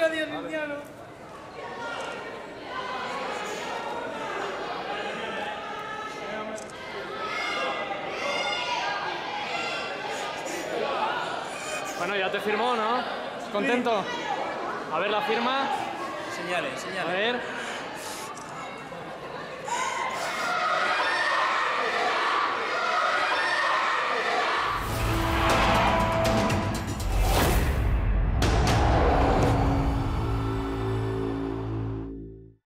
radio cristiano. Bueno, ya te firmó, ¿no? ¿Contento? A ver la firma. Señales, señales. A ver.